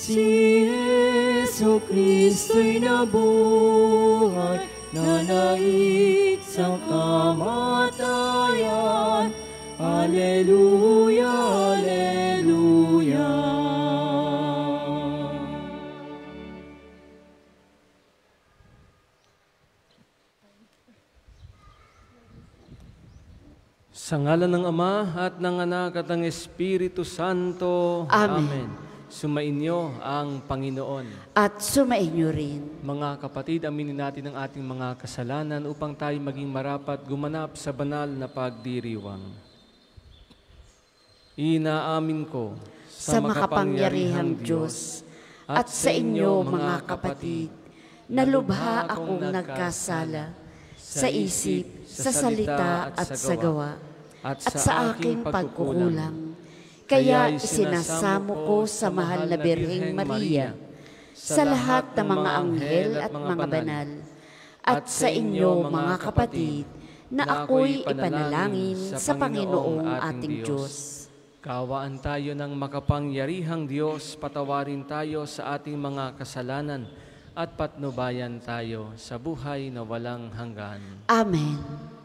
Si Jesu Kristo'y nabuhay, nanaig sa kamatayan. Alleluia, alleluia. Sa ngalan ng Ama at ng Anak at ng Espiritu Santo. Amen. Sumainyo ang Panginoon. At sumainyo rin. Mga kapatid, aminin natin ang ating mga kasalanan upang tayo maging marapat gumanap sa banal na pagdiriwang. Inaamin ko Sa makapangyarihang Diyos at sa inyo mga kapatid, na lubha akong nagkasala sa isip, sa salita at sa gawa, at sa aking pagkukulang. Kaya isinasamo ko sa mahal na Birheng Maria, sa lahat ng mga anghel at mga banal, at sa inyo mga kapatid, na ako'y ipanalangin sa Panginoong ating Diyos. Kaawaan tayo ng makapangyarihang Diyos, patawarin tayo sa ating mga kasalanan, at patnubayan tayo sa buhay na walang hanggan. Amen.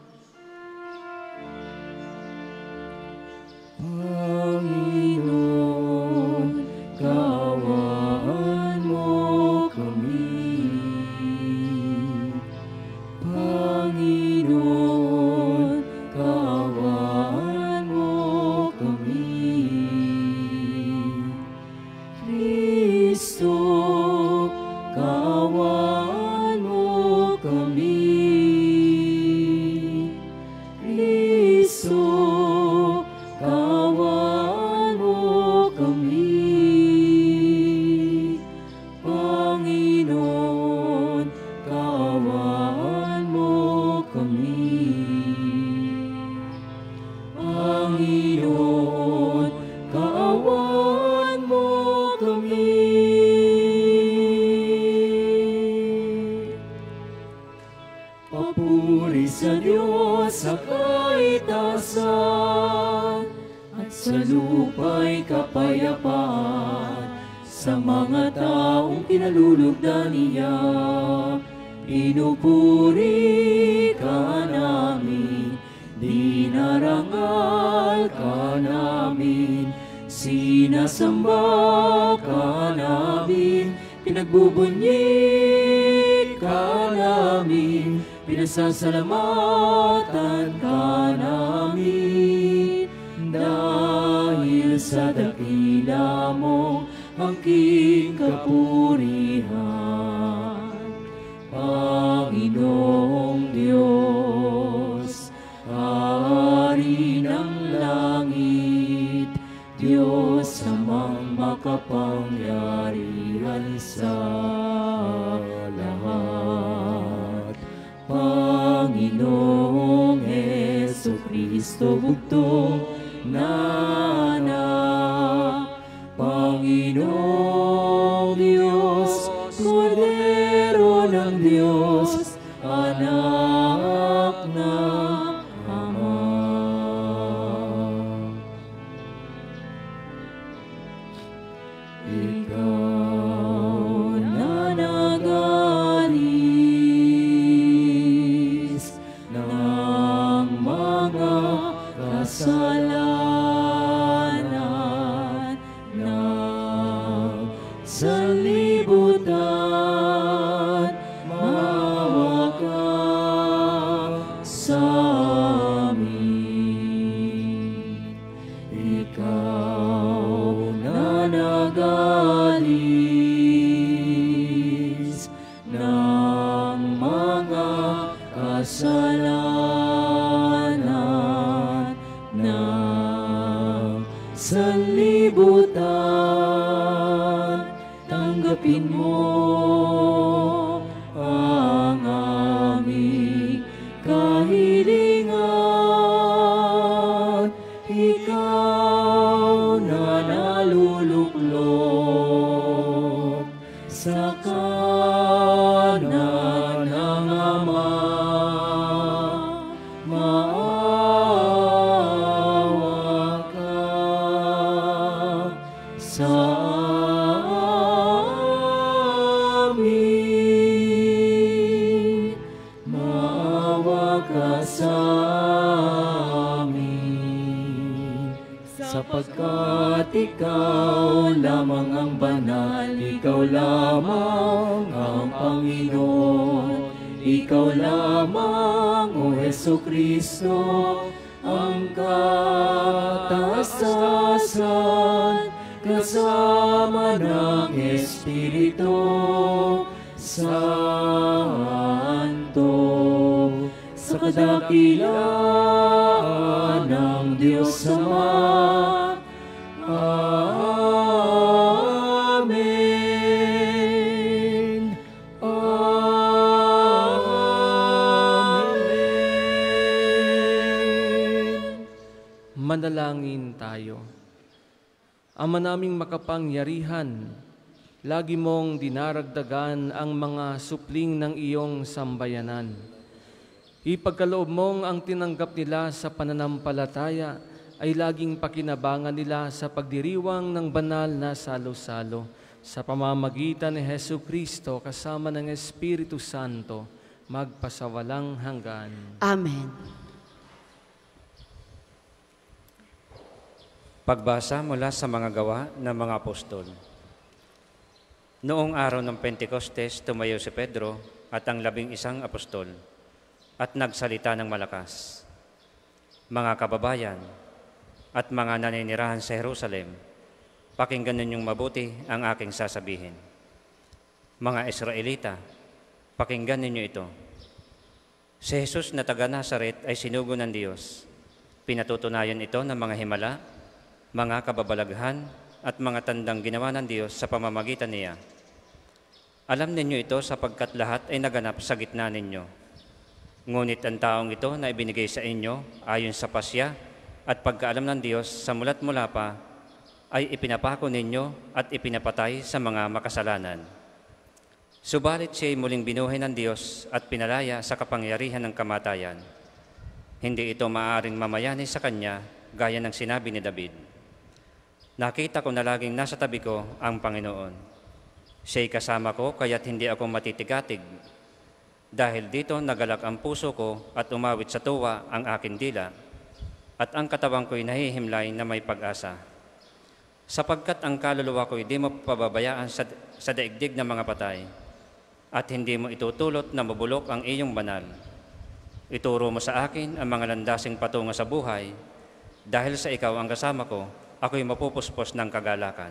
Panginoon, kaawaan mo kami. Panginoon, kaawaan mo kami. Kristo, kaawaan mo kami. Kristo, kaawaan mo kami. Panginoon, kaawaan mo kami. Panginoon, kaawaan mo kami. Papuri sa Diyos sa kaitaasan, at sa lupa'y kapayapaan sa mga taong pinalulugdan niya. Pinupuri ka namin, dinarangal ka namin, sinasamba ka namin, pinagbubunyi ka namin, pinasasalamatan ka namin. Dahil sa dakila mong angking kapurihan, Panginoong Diyos, Hari ng langit, Diyos amang makapangyarihan sa lahat. Panginoong Jesucristo, bugtong na anak, Panginoong Diyos, Kordero ng Diyos, anak ng Ama. Ikaw na nag-alis ng mga kasalanan ng sanlibutan, maawa ka sa amin. Ikaw na nag-alis ng mga kasalanan ng sanlibutan, tanggapin mo ang aming kahilingan. Ikaw na naluluklod sa kanan ng Ama, maawa ka sa ikaw lamang ang banal, ikaw lamang ang Panginoon, ikaw lamang, O Jesucristo, ang kataas-taasan, kasama ng Espiritu Santo, sa kadakilaan ng Diyos Ama. Amen. Amen. Manalangin tayo. Ama naming makapangyarihan, lagi mong dinaragdagan ang mga supling ng iyong sambayanan. Ipagkaloob mong ang tinanggap nila sa pananampalataya ay laging pakinabangan nila sa pagdiriwang ng banal na salo-salo sa pamamagitan ni Jesucristo kasama ng Espiritu Santo, magpasawalang hanggan. Amen. Pagbasa mula sa mga gawa ng mga apostol. Noong araw ng Pentecostes, tumayo si Pedro at ang 11 apostol at nagsalita ng malakas. Mga kababayan at mga naninirahan sa Jerusalem, pakinggan ninyong mabuti ang aking sasabihin. Mga Israelita, pakinggan ninyo ito. Si Jesus na taga Nazaret ay sinugo ng Diyos. Pinatutunayan ito ng mga himala, mga kababalaghan at mga tandang ginawa ng Diyos sa pamamagitan niya. Alam ninyo ito sapagkat lahat ay naganap sa gitna ninyo. Ngunit ang taong ito na ibinigay sa inyo ayon sa pasya at pagkaalam ng Diyos sa mula't mula pa ay ipinapako ninyo at ipinapatay sa mga makasalanan. Subalit siya ay muling binuhay ng Diyos at pinalaya sa kapangyarihan ng kamatayan. Hindi ito maaaring mamayani sa Kanya gaya ng sinabi ni David. Nakita ko na laging nasa tabi ko ang Panginoon. Siya'y kasama ko kaya't hindi ako matitigatig. Dahil dito nagalak ang puso ko at umawit sa tuwa ang aking dila, at ang katawan ko'y nahihimlay na may pag-asa. Sapagkat ang kaluluwa ko'y di mo pababayaan sa daigdig ng mga patay, at hindi mo itutulot na mabulok ang iyong banal. Ituro mo sa akin ang mga landasing patungo sa buhay, dahil sa ikaw ang kasama ko, ako'y mapupuspos ng kagalakan.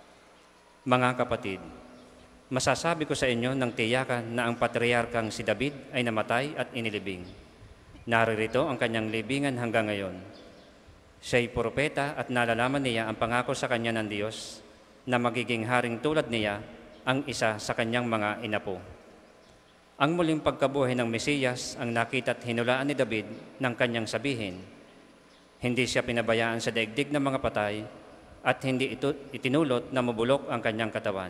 Mga kapatid, masasabi ko sa inyo ng tiyakan na ang patriarkang si David ay namatay at inilibing. Naririto ang kanyang libingan hanggang ngayon. Siya'y propeta at nalalaman niya ang pangako sa kanya ng Diyos na magiging haring tulad niya ang isa sa kanyang mga inapo. Ang muling pagkabuhay ng Mesiyas ang nakita at hinulaan ni David ng kanyang sabihin. Hindi siya pinabayaan sa daigdig ng mga patay at hindi itinulot na mabulok ang kanyang katawan.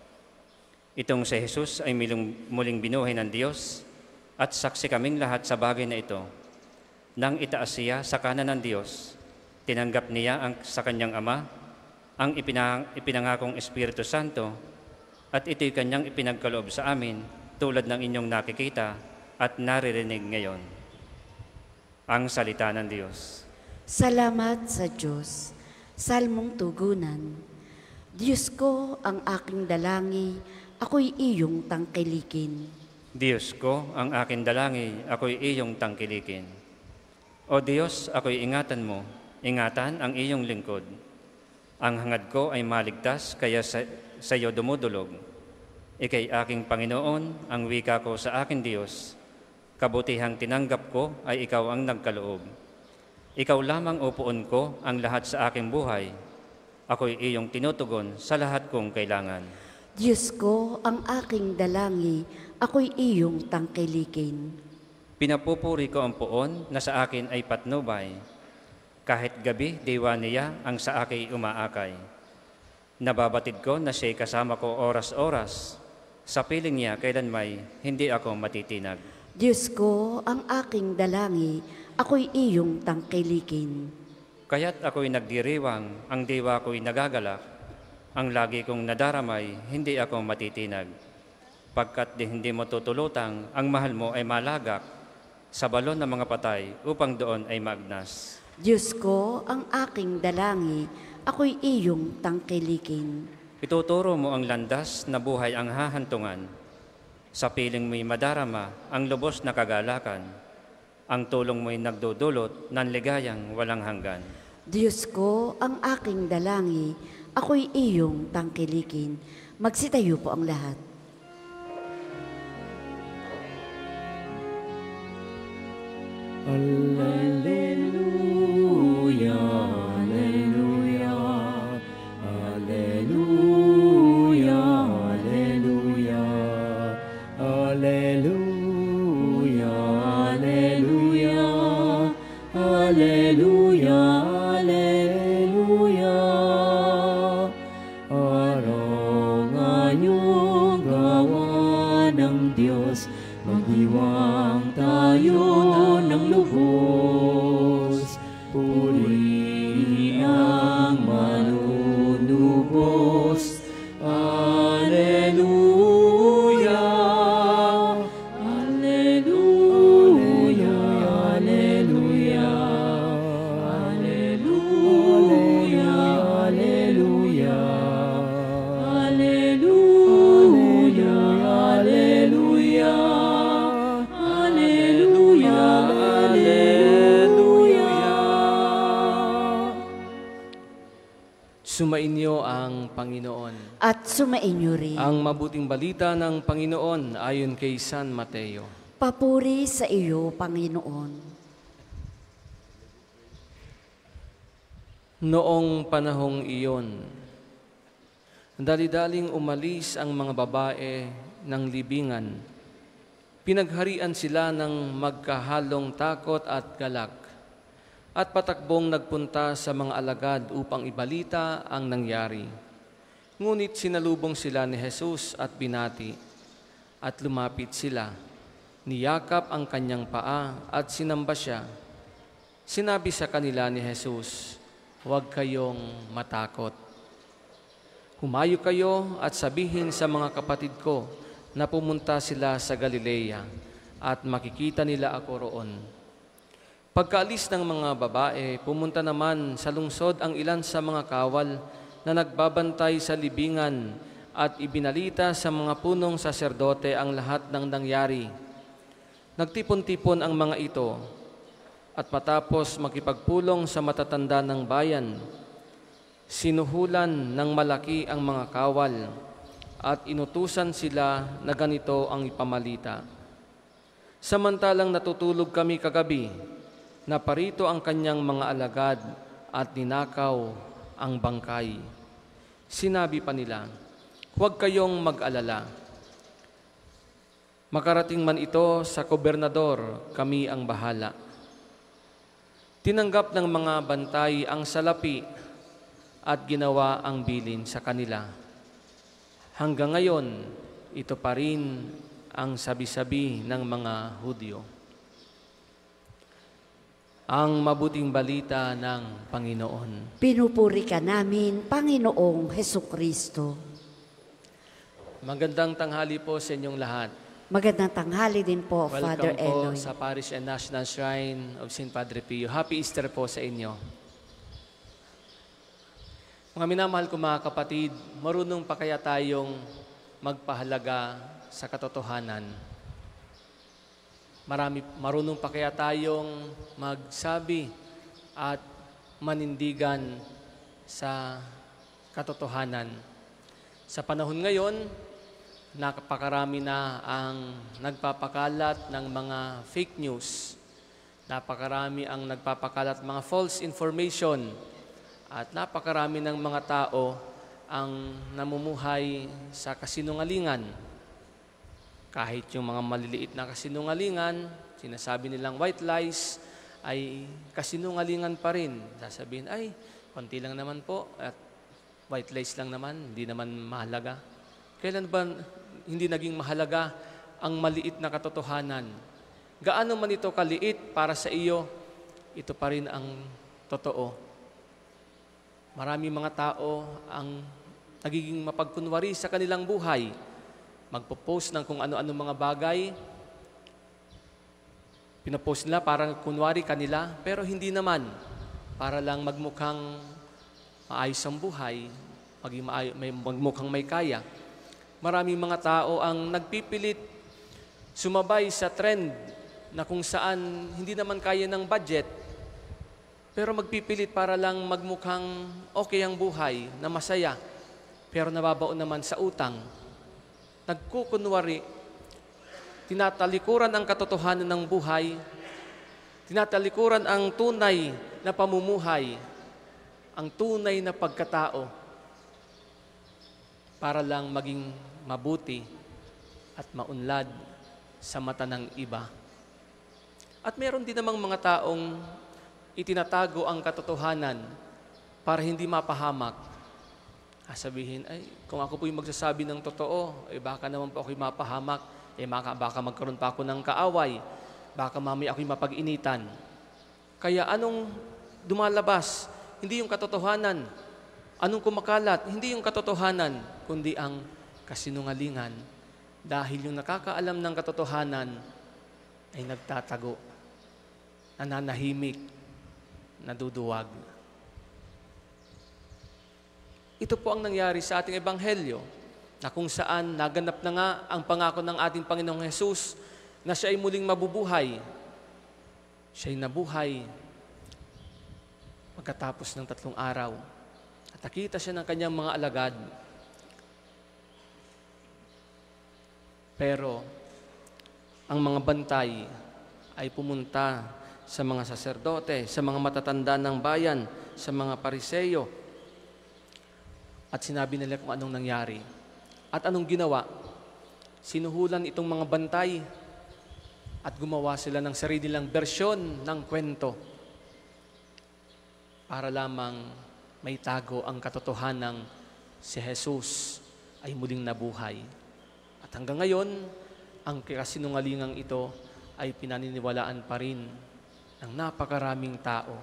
Itong si Jesus ay muling binuhay ng Diyos at saksi kaming lahat sa bagay na ito. Nang itaas siya sa kanan ng Diyos, tinanggap niya sa kanyang Ama ang ipinangakong Espiritu Santo at ito'y kanyang ipinagkaloob sa amin tulad ng inyong nakikita at naririnig ngayon. Ang salita ng Diyos. Salamat sa Diyos. Salmong tugunan. Diyos ko ang aking dalangi, ako'y iyong tangkilikin. Diyos ko ang aking dalangi, ako'y iyong tangkilikin. O Diyos, ako'y ingatan mo, ingatan ang iyong lingkod. Ang hangad ko ay maligtas, kaya sa iyo dumudulog. Ika'y aking Panginoon, ang wika ko sa aking Diyos. Kabutihang tinanggap ko ay ikaw ang nagkaloob. Ikaw lamang upuon ko ang lahat sa aking buhay. Ako'y iyong tinutugon sa lahat kong kailangan. Diyos ko ang aking dalangi, ako'y iyong tangkilikin. Pinapupuri ko ang puon na sa akin ay patnubay. Kahit gabi, diwa niya ang sa akin umaakay. Nababatid ko na siya'y kasama ko oras-oras. Sa piling niya kailanmay hindi ako matitinag. Diyos ko ang aking dalangi, ako'y iyong tangkilikin. Kaya't ako'y nagdiriwang, ang diwa ko'y nagagalak, ang lagi kong nadaramay, hindi ako matitinag. Pagkat hindi mo tutulutang, ang mahal mo ay malagak sa balon ng mga patay upang doon ay magnas. Diyos ko ang aking dalangi, ako'y iyong tangkilikin. Ituturo mo ang landas na buhay ang hahantungan. Sa piling mo'y madarama ang lubos na kagalakan. Ang tulong mo'y nagdudulot ng ligayang walang hanggan. Diyos ko, ang aking dalangi, ako'y iyong tangkilikin. Magsitayo po ang lahat. Alleluia, alleluia, alleluia, alleluia, alleluia, alleluia, alleluia, alleluia. Araw ngayong gawa ng Diyos, magdiwang tayo ng lubos. Puri ang manunubos. Alleluia, alleluia, alleluia, alleluia, alleluia, alleluia, alleluia. Sumainyo ang Panginoon. At sumainyo rin. Ang mabuting balita ng Panginoon ayon kay San Mateo. Papuri sa iyo, Panginoon. Noong panahong iyon, dali-daling umalis ang mga babae ng libingan. Pinagharian sila ng magkahalong takot at galak, at patakbong nagpunta sa mga alagad upang ibalita ang nangyari. Ngunit sinalubong sila ni Jesus at binati, at lumapit sila. Niyakap ang kanyang paa at sinamba siya. Sinabi sa kanila ni Jesus, "Huwag kayong matakot. Humayo kayo at sabihin sa mga kapatid ko na pumunta sila sa Galilea at makikita nila ako roon." Pagkaalis ng mga babae, pumunta naman sa lungsod ang ilan sa mga kawal na nagbabantay sa libingan at ibinalita sa mga punong saserdote ang lahat ng nangyari. Nagtipon-tipon ang mga ito at matapos makipagpulong sa matatanda ng bayan, sinuhulan ng malaki ang mga kawal at inutusan sila na ganito ang ipamalita. "Samantalang natutulog kami kagabi, naparito ang kanyang mga alagad at ninakaw ang bangkay." Sinabi pa nila, "Huwag kayong mag-alala. Makarating man ito sa gobernador, kami ang bahala." Tinanggap ng mga bantay ang salapi at ginawa ang bilin sa kanila. Hanggang ngayon, ito pa rin ang sabi-sabi ng mga Hudyo. Ang mabuting balita ng Panginoon. Pinupuri ka namin, Panginoong Hesukristo. Magandang tanghali po sa inyong lahat. Magandang tanghali din po, Father Welcome po Eloy. sa Parish and National Shrine of St. Padre Pio. Happy Easter po sa inyo. Mga minamahal ko mga kapatid, marunong pa kaya tayong magpahalaga sa katotohanan? Marunong pa kaya tayong magsabi at manindigan sa katotohanan? Sa panahon ngayon, napakarami na ang nagpapakalat ng mga fake news. Napakarami ang nagpapakalat mga false information. At napakarami ng mga tao ang namumuhay sa kasinungalingan. Kahit yung mga maliliit na kasinungalingan, sinasabi nilang white lies, ay kasinungalingan pa rin. Sasabihin, ay, konti lang naman po, at white lies lang naman, hindi naman mahalaga. Kailan ba hindi naging mahalaga ang maliit na katotohanan? Gaano man ito kaliit para sa iyo, ito pa rin ang totoo. Marami mga tao ang nagiging mapagkunwari sa kanilang buhay. Magpo-post ng kung ano-ano mga bagay. Pinopost nila parang kunwari kanila, pero hindi naman. Para lang magmukhang maayos ang buhay, magmukhang may kaya. Maraming mga tao ang nagpipilit sumabay sa trend na kung saan hindi naman kaya ng budget, pero magpipilit para lang magmukhang okay ang buhay, na masaya, pero nababaon naman sa utang. Nagkukunwari, tinatalikuran ang katotohanan ng buhay, tinatalikuran ang tunay na pamumuhay, ang tunay na pagkatao, para lang maging mabuti at maunlad sa mata ng iba. At meron din namang mga taong itinatago ang katotohanan para hindi mapahamak. Sabihin, kung ako po'y magsasabi ng totoo, baka naman po ako'y mapahamak, baka magkaroon pa ako ng kaaway, baka mamaya ako'y mapag-initan. Kaya anong dumalabas? Hindi yung katotohanan. Anong kumakalat? Hindi yung katotohanan, kundi ang kasinungalingan. Dahil yung nakakaalam ng katotohanan ay nagtatago, nananahimik, naduduwag. Ito po ang nangyari sa ating ebanghelyo, na kung saan naganap na nga ang pangako ng ating Panginoong Hesus na siya ay muling mabubuhay. Siya ay nabuhay pagkatapos ng 3 araw. At nakita siya ng kanyang mga alagad. Pero ang mga bantay ay pumunta sa mga saserdote, sa mga matatanda ng bayan, sa mga pariseyo. At sinabi nila kung anong nangyari. At anong ginawa? Sinuhulan itong mga bantay at gumawa sila ng sarili nilang bersyon ng kwento para lamang may tago ang katotohanang si Jesus ay muling nabuhay. At hanggang ngayon, ang kasinungalingang ito ay pinaniniwalaan pa rin ng napakaraming tao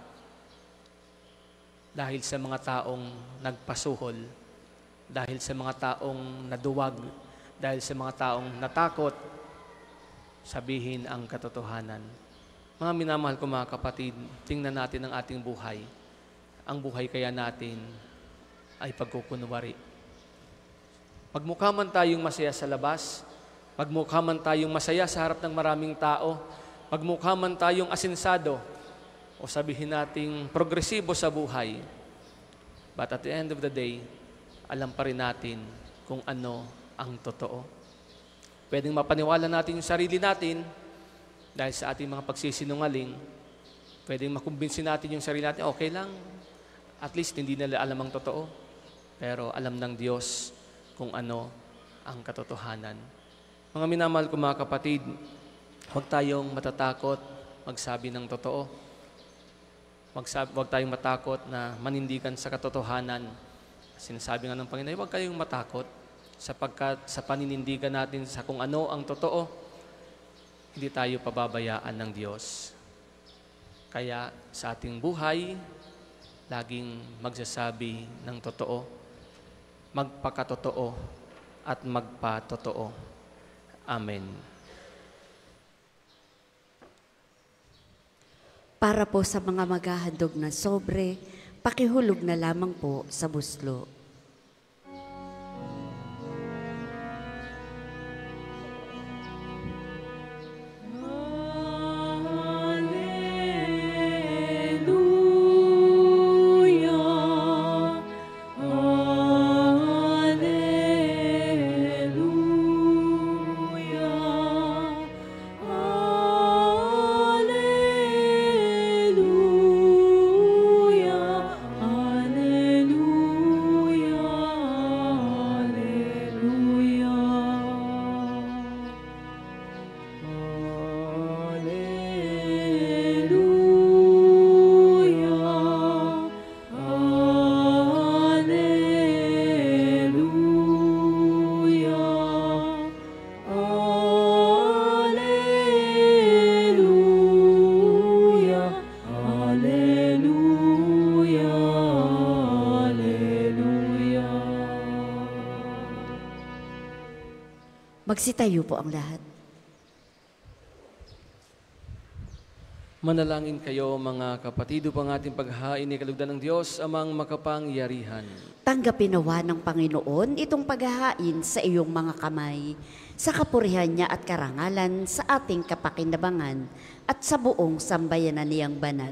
dahil sa mga taong nagpasuhol, dahil sa mga taong naduwag, dahil sa mga taong natakot sabihin ang katotohanan. Mga minamahal ko mga kapatid, tingnan natin ang ating buhay. Ang buhay kaya natin ay pagkukunwari. Pagmukha man tayong masaya sa labas, pagmukha man tayong masaya sa harap ng maraming tao, pagmukha man tayong asensado o sabihin nating progresibo sa buhay, but at the end of the day, alam pa rin natin kung ano ang totoo. Pwedeng mapaniwala natin yung sarili natin dahil sa ating mga pagsisinungaling. Pwedeng makumbinsin natin yung sarili natin, okay lang, at least hindi nila alam ang totoo. Pero alam ng Diyos kung ano ang katotohanan. Mga minamahal ko mga kapatid, huwag tayong matatakot magsabi ng totoo. Huwag tayong matakot na manindigan sa katotohanan. Sinasabi nga ng Panginoon, huwag kayong matakot sapagkat sa paninindigan natin sa kung ano ang totoo, hindi tayo pababayaan ng Diyos. Kaya sa ating buhay, laging magsasabi ng totoo, magpakatotoo at magpatotoo. Amen. Para po sa mga maghahandog na sobre, pakihulog na lamang po sa buslo. Magsitayo po ang lahat. Manalangin kayo mga kapatid upang ating paghain ni kalugdan ng Diyos amang makapangyarihan. Tanggapin nawa ng Panginoon itong paghahain sa iyong mga kamay, sa kapurihan niya at karangalan sa ating kapakinabangan at sa buong sambayanan niyang banal.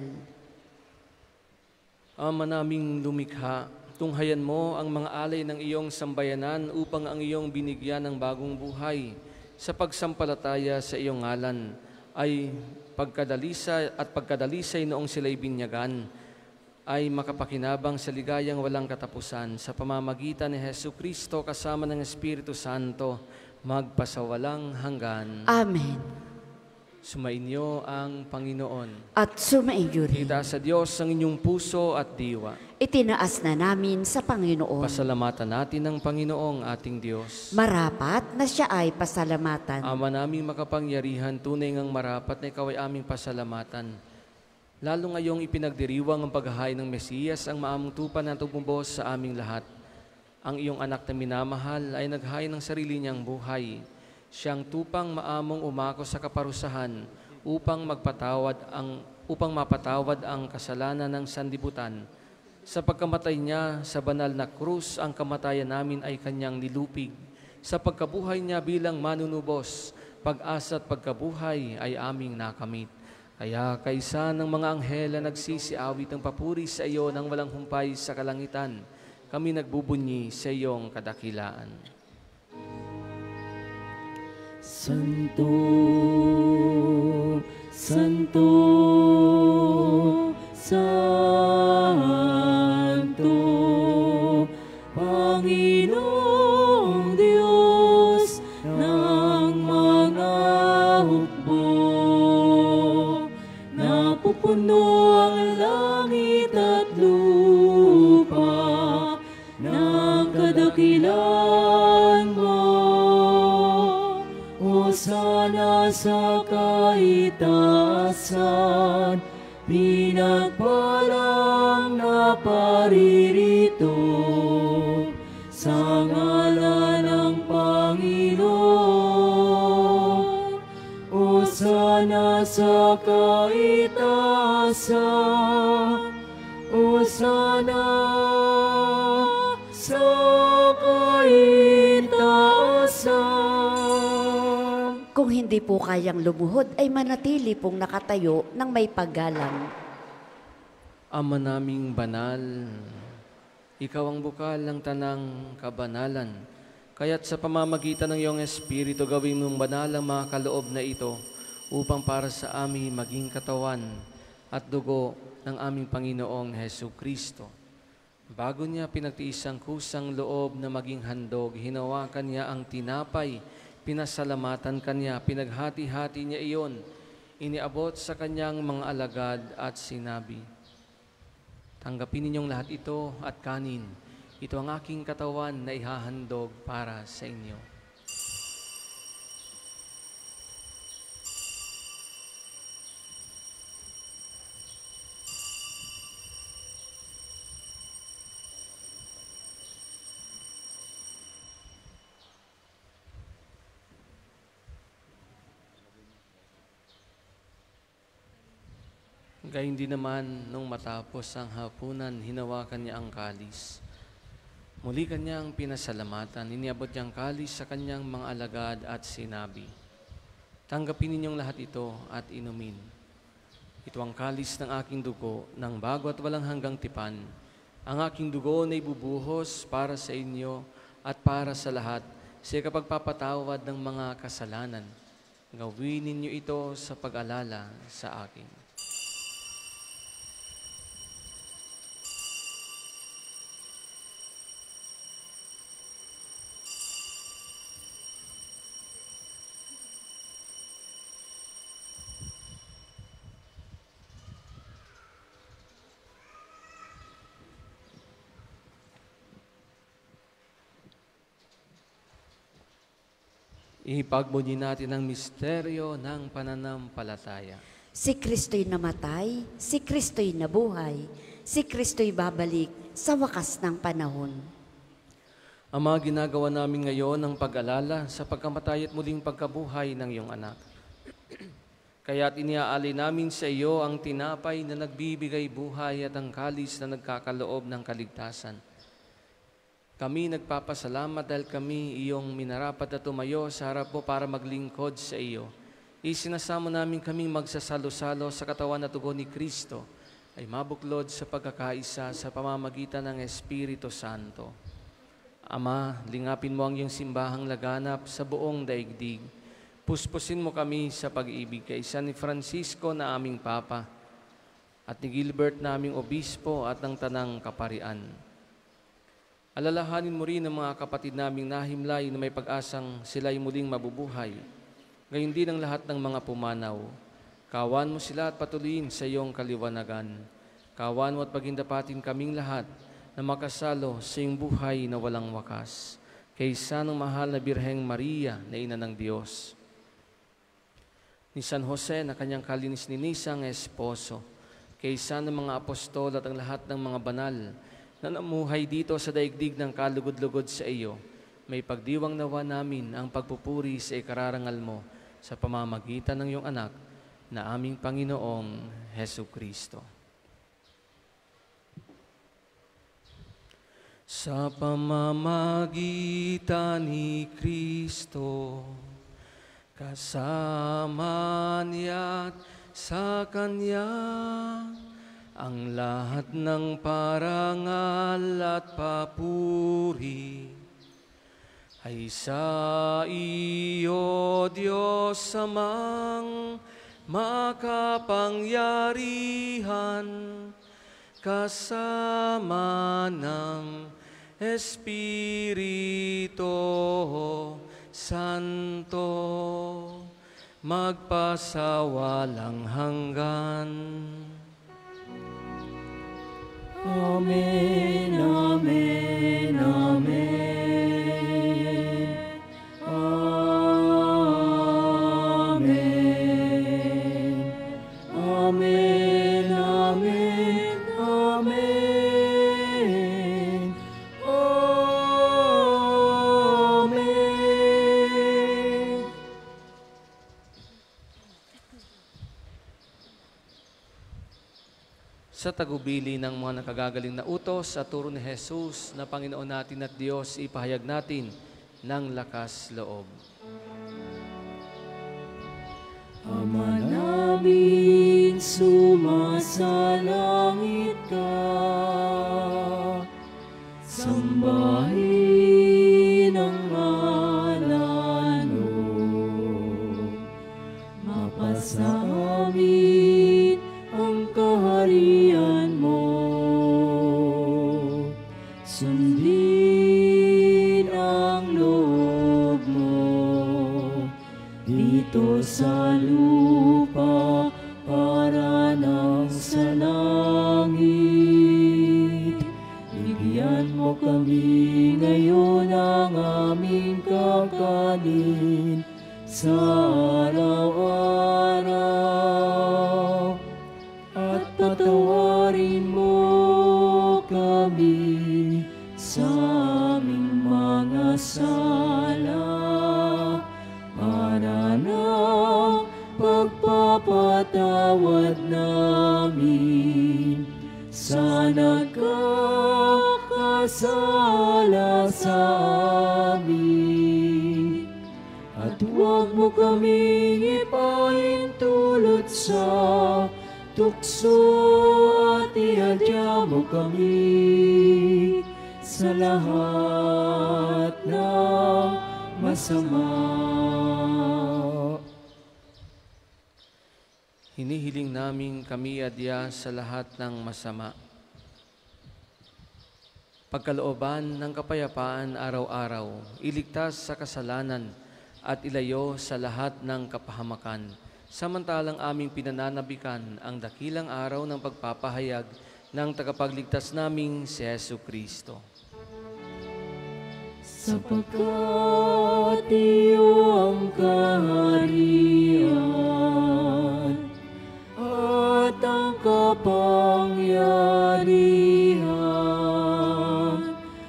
Ama naming lumikha, tunghayan mo ang mga alay ng iyong sambayanan upang ang iyong binigyan ng bagong buhay sa pagsampalataya sa iyong ngalan ay pagkadalisay noong sila'y binyagan ay makapakinabang sa ligayang walang katapusan sa pamamagitan ni Jesucristo kasama ng Espiritu Santo magpasawalang hanggan. Amen. Sumainyo ang Panginoon. At sumaiyo rin. Itaas sa Diyos ang inyong puso at diwa. Itinaas na namin sa Panginoon. Pasalamatan natin ang Panginoong ating Diyos. Marapat na siya ay pasalamatan. Ama naming makapangyarihan, tunay ngang marapat na ikaw ay aming pasalamatan. Lalo ngayong ipinagdiriwang ang paghahain ng Mesiyas, ang maamong tupa na tugmubos sa aming lahat. Ang iyong anak na minamahal ay naghain ng sarili niyang buhay. Siyang tupang maamong umako sa kaparusahan upang mapatawad ang kasalanan ng sanlibutan. Sa pagkamatay niya sa banal na krus, ang kamatayan namin ay kanyang nilupig. Sa pagkabuhay niya bilang manunubos, pag-asa at pagkabuhay ay aming nakamit. Kaya kaisa ng mga anghel na nagsisiawit ng papuri sa iyo nang walang humpay sa kalangitan, kami nagbubunyi sa iyong kadakilaan. Santo, Santo, Santo, Panginoong Diyos ng mga hukbo. Napupuno ang langit at lupa ng kadakilan mo. Hosana sa kaitaasan, pinagpalang na paririto sa ngalan ng Panginoon. Hosana sa kaitaasan, Hosana sa kaitaasan. Kung hindi po kayang lumuhod, ay manatili pong nakatayo ng may paggalang. Ama naming banal, ikaw ang bukal ng tanang kabanalan. Kaya't sa pamamagitan ng iyong Espiritu, gawin mong banal ang mga kaloob na ito upang para sa amin maging katawan at dugo ng aming Panginoong Jesucristo. Bago niya pinagtiis ang kusang loob na maging handog, hinawakan niya ang tinapay, pinasalamatan kanya, pinaghati-hati niya iyon, iniabot sa kanyang mga alagad at sinabi, tanggapin ninyong lahat ito at kanin. Ito ang aking katawan na ihahandog para sa inyo. Gayun din naman, nung matapos ang hapunan, hinawakan niya ang kalis. Muli kanyang pinasalamatan, iniabot niyang kalis sa kanyang mga alagad at sinabi, tanggapin ninyong lahat ito at inumin. Ito ang kalis ng aking dugo, ng bago at walang hanggang tipan. Ang aking dugo na ibubuhos para sa inyo at para sa lahat sa kapagpapatawad ng mga kasalanan. Gawin ninyo ito sa pag-alala sa akin. Ipagbunyi natin ang misteryo ng pananampalataya. Si Kristo'y namatay, si Kristo'y nabuhay, si Kristo'y babalik sa wakas ng panahon. Ama, ginagawa namin ngayon ang pag-alala sa pagkamatay at muling pagkabuhay ng iyong anak. Kaya't iniaalay namin sa iyo ang tinapay na nagbibigay buhay at ang kalis na nagkakaloob ng kaligtasan. Kami nagpapasalamat dahil kami iyong minarapat na tumayo sa harap mo para maglingkod sa iyo. Isinasamo namin kaming magsasalo-salo sa katawan at dugo ni Kristo ay mabuklod sa pagkakaisa sa pamamagitan ng Espiritu Santo. Ama, lingapin mo ang iyong simbahang laganap sa buong daigdig. Puspusin mo kami sa pag-ibig kay San Francisco na aming Papa at ni Gilbert na aming Obispo at ng Tanang Kaparian. Alalahanin mo rin ang mga kapatid naming nahimlay na may pag-asang sila'y muling mabubuhay. Gayon din ang lahat ng mga pumanaw. Kawan mo sila at patuloyin sa iyong kaliwanagan. Kawan mo at pagindapatin kaming lahat na makasalo sa iyong buhay na walang wakas. Kaysa ng mahal na Birheng Maria na Ina ng Diyos. Ni San Jose na kanyang kalinis-ninisang esposo. Kaysa ng mga apostol at ang lahat ng mga banal na namuhay dito sa daigdig ng kalugod-lugod sa iyo, may pagdiwang nawa namin ang pagpupuri sa ikararangal mo sa pamamagitan ng iyong anak na aming Panginoong Hesukristo. Sa pamamagitan ni Kristo, kasama niya't sa Kanya, ang lahat ng parangal at papuri ay sa iyo, Diyos Amang makapangyarihan, kasama ng Espiritu Santo, magpasawalang hanggan. Amen, amen, amen. Amen. Amen, amen, amen. Amen. Sa tagubili ng mga nakagagaling na utos at turo ni Jesus na Panginoon natin at Diyos, ipahayag natin ng lakas loob. Ama namin, sumasalangit ka, sambahin ang ngalan mo, mapasa amin ang kaharian mo, sundin ang loob mo dito sa lupa para nang sa langit. Bigyan mo kami ngayon ng aming kakanin sa araw-araw, at patawarin mo kami sa aming mga sala, para ng pagpapatawad namin sa nagkakasala sa amin. At huwag mo kaming ipahintulot sa tukso, at iadya mo kami sa lahat ng masama. Hinihiling namin kami adya sa lahat ng masama. Pagkalooban ng kapayapaan araw-araw, iligtas sa kasalanan at ilayo sa lahat ng kapahamakan, samantalang aming pinananabikan ang dakilang araw ng pagpapahayag ng tagapagligtas naming si Jesucristo. Sapagkat iyo ang kaharian at ang kapangyarihan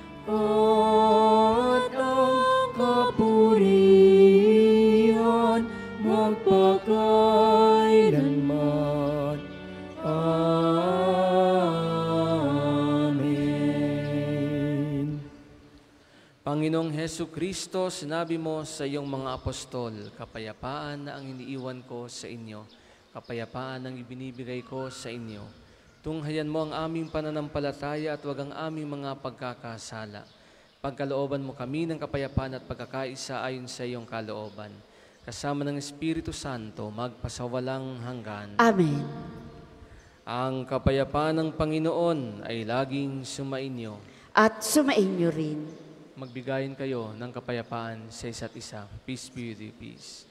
at ang kapurihan magpakailanman. Panginoong Hesu Kristo, sinabi mo sa iyong mga apostol, kapayapaan na ang iniiwan ko sa inyo, kapayapaan ang ibinibigay ko sa inyo. Tunghayan mo ang aming pananampalataya at wag ang aming mga pagkakasala. Pagkalooban mo kami ng kapayapaan at pagkakaisa ayon sa iyong kalooban. Kasama ng Espiritu Santo, magpasawalang hanggan. Amen. Ang kapayapaan ng Panginoon ay laging sumainyo. At sumainyo rin. Magbigayin kayo ng kapayapaan sa isa't isa. Peace be with you. Peace.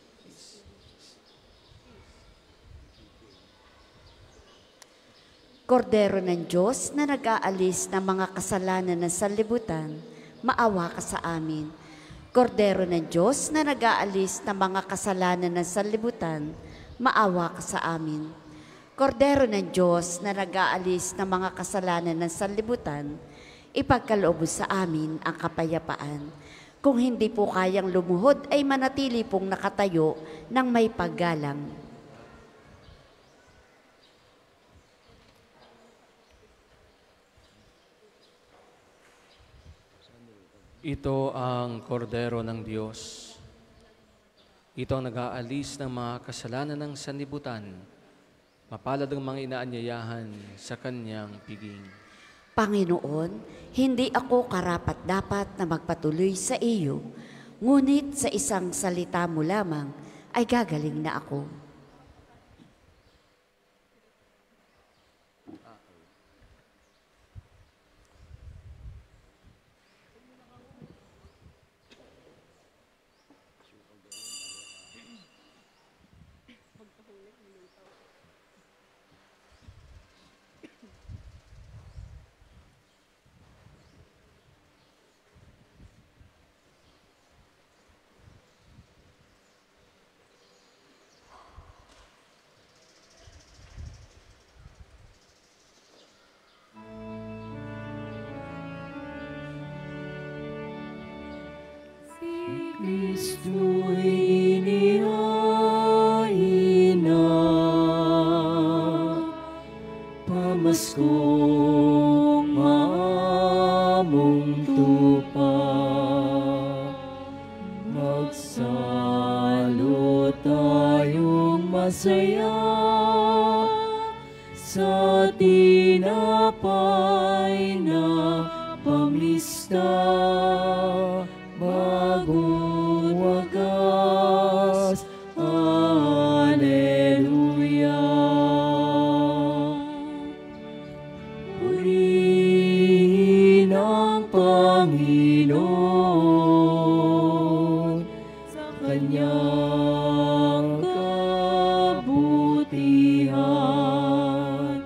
Kordero ng Diyos na nag-aalis ng mga kasalanan ng sanlibutan, maawa ka sa amin. Kordero ng Diyos na nag-aalis ng mga kasalanan ng sanlibutan, maawa ka sa amin. Kordero ng Diyos na nag-aalis ng mga kasalanan ng sanlibutan, ipagkaloob sa amin ang kapayapaan. Kung hindi po kayang lumuhod, ay manatili pong nakatayo ng may paggalang. Ito ang kordero ng Diyos. Ito ang nag-aalis ng mga kasalanan ng sanlibutan. Mapalad ang mga inaanyayahan sa kanyang piging. Panginoon, hindi ako karapat-dapat na magpatuloy sa iyo, ngunit sa isang salita mo lamang ay gagaling na ako. Kristo'y inihain na, pamaskong maamong tupa. Magsalo tayong masaya sa tinapay na pamista. Bagong wagas, Alleluia. Purihin ang Panginoon sa kanyang kabutihan.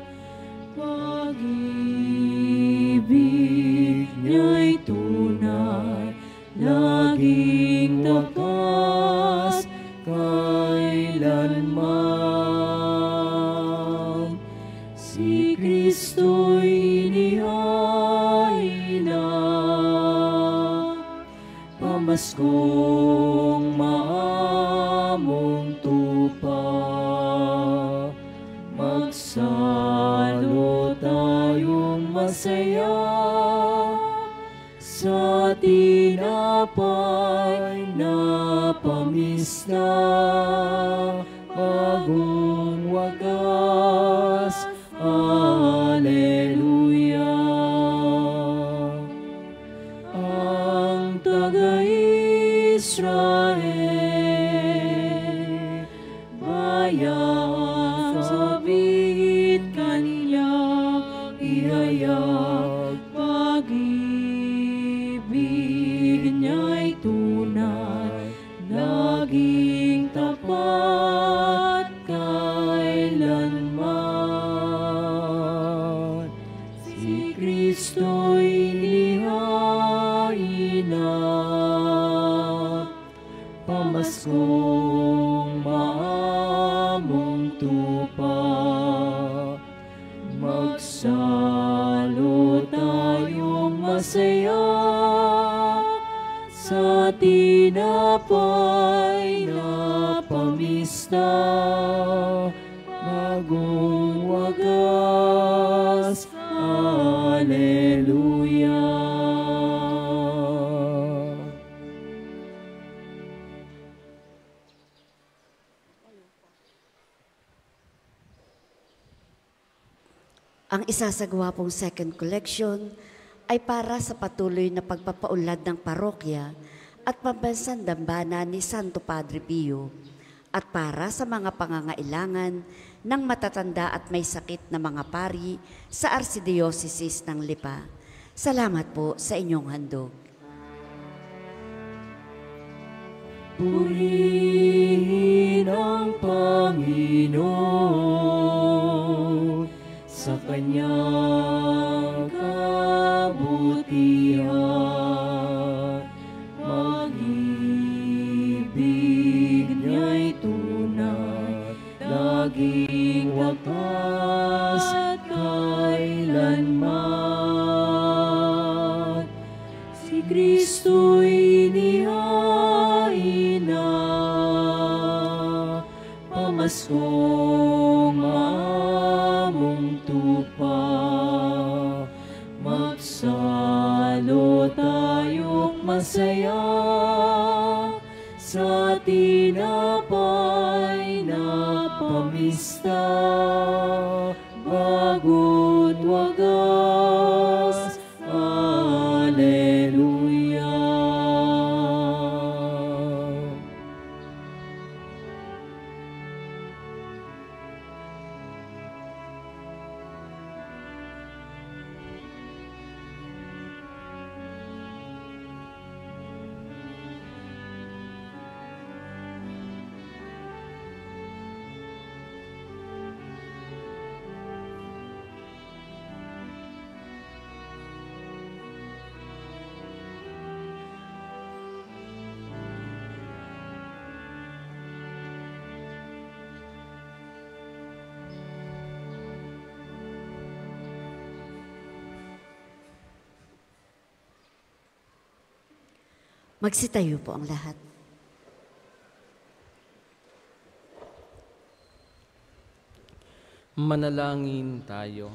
Pag-ibig niya'y tunay, laging tagas kailanman. Si Kristo'y inihain na, pamaskong maamong tupa. Magsalo tayong masaya sa tinapay na pamista. Bagong wagas, Alleluia. Ang taga-Israel, bayang sabit kanya ihayag. Pag-ibig niya'y tunay, laging tapat kailanman. Si Kristo'y inihain na, pamaskong maamong tupa. Magsalo tayong masaya sa tinapay na pamista. Bagong wagas, Alleluia. Ang isasagawa pong second collection ay para sa patuloy na pagpapaunlad ng parokya at pambansang dambana ni Santo Padre Pio at para sa mga pangangailangan ng matatanda at may sakit na mga pari sa Archdiocese ng Lipa. Salamat po sa inyong handog. Purihin ang Panginoon sa kanyang kabutihan. Mag-ibig niya'y tunay, laging wagas at kailanman. Si Kristo'y inihain na, pamaskong maamong tupa. Magsalo tayo't masaya sa tinapay na pamista, bago't wagas. Alleluia. Magsitayo po ang lahat. Manalangin tayo.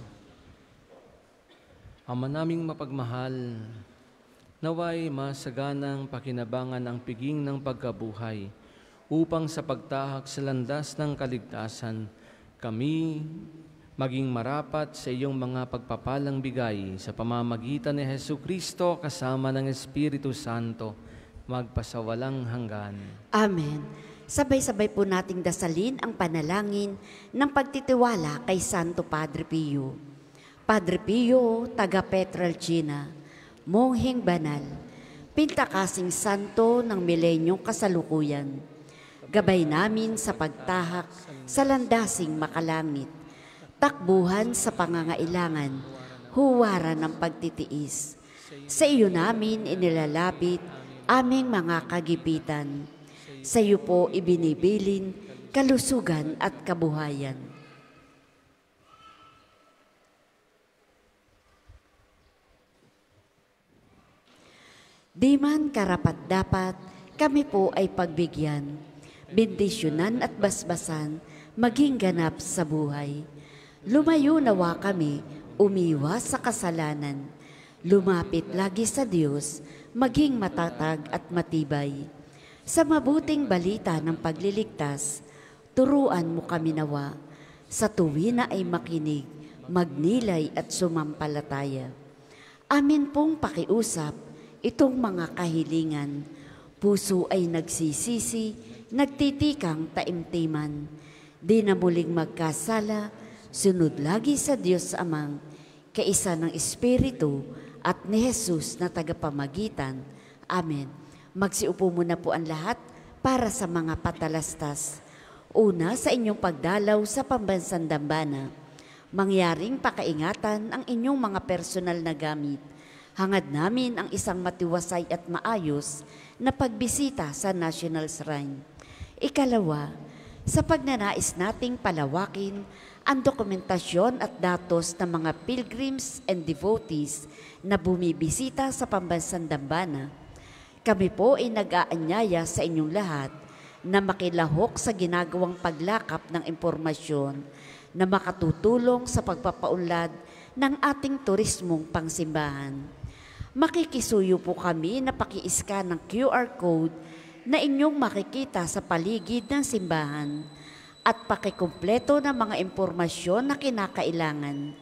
Ama naming mapagmahal, naway masaganang pakinabangan ang piging ng pagkabuhay upang sa pagtahak sa landas ng kaligtasan, kami maging marapat sa iyong mga pagpapalang bigay sa pamamagitan ni Jesucristo kasama ng Espiritu Santo, magpasawalang hanggan. Amen. Sabay-sabay po nating dasalin ang panalangin ng pagtitiwala kay Santo Padre Pio. Padre Pio, taga Petralcina, mongheng banal, pintakasing santo ng milenyong kasalukuyan, gabay namin sa pagtahak sa landasing makalangit, takbuhan sa pangangailangan, huwaran ng pagtitiis. Sa iyo namin inilalapit aming mga kagipitan. Sa iyo po ibinibilin kalusugan at kabuhayan. Di man karapat-dapat, kami po ay pagbigyan, bendisyonan at basbasan, maging ganap sa buhay. Lumayo nawa kami, umiwas sa kasalanan, lumapit lagi sa Diyos, maging matatag at matibay. Sa mabuting balita ng pagliligtas, turuan mo kami nawa, sa tuwina ay makinig, magnilay at sumampalataya. Amin pong pakiusap, itong mga kahilingan, puso ay nagsisisi, nagtitikang taimtiman, di na muling magkasala, sunod lagi sa Diyos Amang, kaisa ng Espiritu at ni Jesus na tagapamagitan. Amen. Magsiupo muna po ang lahat para sa mga patalastas. Una, sa inyong pagdalaw sa pambansang dambana, mangyaring pakaingatan ang inyong mga personal na gamit. Hangad namin ang isang matiwasay at maayos na pagbisita sa National Shrine. Ikalawa, sa pagnanais nating palawakin ang dokumentasyon at datos ng mga pilgrims and devotees na bumibisita sa pambansang dambana, kami po ay nag-aanyaya sa inyong lahat na makilahok sa ginagawang paglakap ng impormasyon na makatutulong sa pagpapaunlad ng ating turismong pangsimbahan. Makikisuyo po kami na paki-scan ng QR code na inyong makikita sa paligid ng simbahan at pakikumpleto ng mga impormasyon na kinakailangan.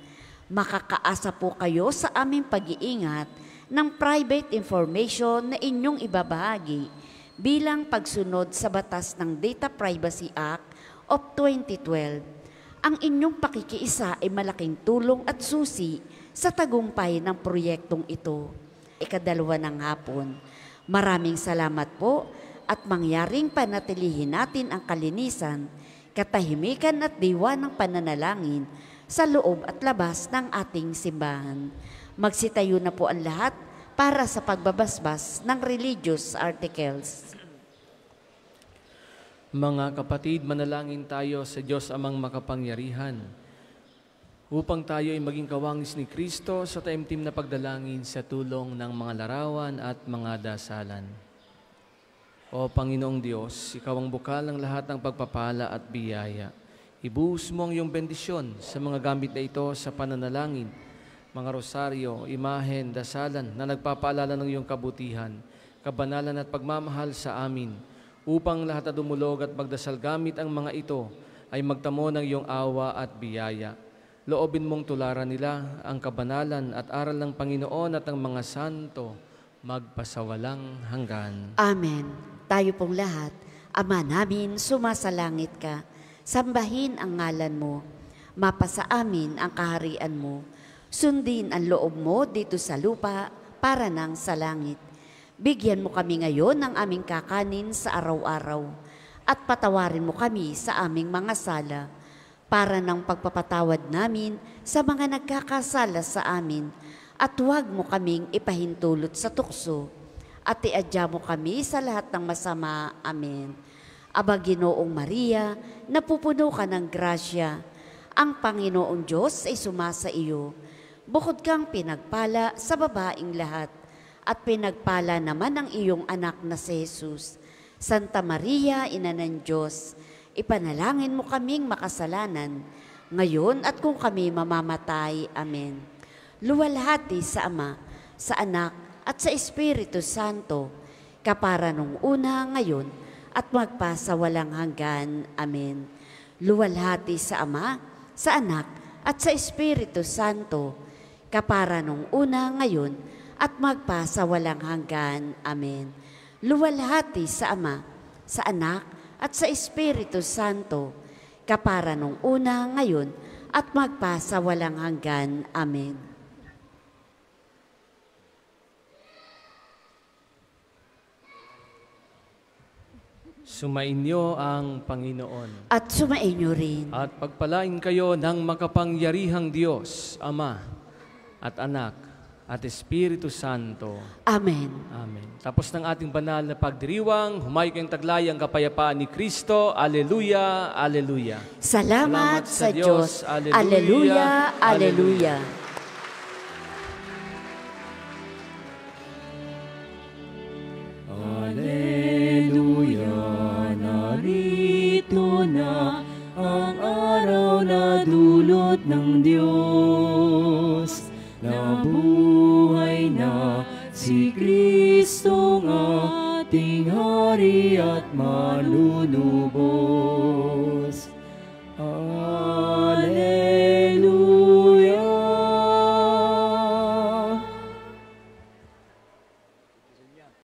Makakaasa po kayo sa aming pag-iingat ng private information na inyong ibabahagi bilang pagsunod sa batas ng Data Privacy Act of 2012. Ang inyong pakikiisa ay malaking tulong at susi sa tagumpay ng proyektong ito. Ikadalawa ng hapon. Maraming salamat po at mangyaring panatilihin natin ang kalinisan, katahimikan at diwa ng pananalangin sa loob at labas ng ating simbahan. Magsitayo na po ang lahat para sa pagbabasbas ng religious articles. Mga kapatid, manalangin tayo sa Diyos Amang makapangyarihan upang tayo ay maging kawangis ni Kristo sa taimtim na pagdalangin sa tulong ng mga larawan at mga dasalan. O Panginoong Diyos, Ikaw ang bukal ng lahat ng pagpapala at biyaya. Ibuhos mo ang iyong bendisyon sa mga gamit na ito sa pananalangin, mga rosaryo, imahen, dasalan na nagpapaalala ng iyong kabutihan, kabanalan at pagmamahal sa amin, upang lahat na dumulog at magdasal gamit ang mga ito ay magtamo ng iyong awa at biyaya. Loobin mong tularan nila ang kabanalan at aral ng Panginoon at ng mga santo magpasawalang hanggan. Amen. Tayo pong lahat, Ama namin, sumasalangit ka. Sambahin ang ngalan mo, mapasa amin ang kaharian mo, sundin ang loob mo dito sa lupa para nang sa langit. Bigyan mo kami ngayon ng aming kakanin sa araw-araw at patawarin mo kami sa aming mga sala para ng pagpapatawad namin sa mga nagkakasala sa amin at huwag mo kaming ipahintulot sa tukso at iadya mo kami sa lahat ng masama. Amen. Aba Ginoong Maria, napupuno ka ng grasya, ang Panginoong Diyos ay sumasa iyo. Bukod kang pinagpala sa babaing lahat, at pinagpala naman ang iyong anak na si Jesus. Santa Maria, Ina ng Diyos, ipanalangin mo kaming makasalanan, ngayon at kung kami mamamatay. Amen. Luwalhati sa Ama, sa Anak, at sa Espiritu Santo, kapara nung una, ngayon, at magpasawalang hanggan. Amen. Luwalhati sa Ama, sa Anak, at sa Espiritu Santo, kapara nung una, ngayon, at magpasawalang hanggan. Amen. Luwalhati sa Ama, sa Anak, at sa Espiritu Santo, kapara nung una, ngayon, at magpasawalang hanggan. Amen. Sumainyo ang Panginoon. At sumainyo rin. At pagpalain kayo ng makapangyarihang Diyos, Ama at Anak at Espiritu Santo. Amen. Amen. Tapos ng ating banal na pagdiriwang, humayo kayong taglay ang kapayapaan ni Kristo. Alleluia, alleluia. Salamat sa Diyos. Alleluia, alleluia. Narito na ang araw na dulot ng Diyos. Nabuhay na si Kristong ating Hari at manunubos. Alleluia.